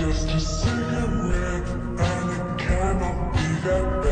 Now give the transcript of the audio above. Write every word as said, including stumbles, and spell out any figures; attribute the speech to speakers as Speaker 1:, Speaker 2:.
Speaker 1: just a cigarette, and it cannot be that bad.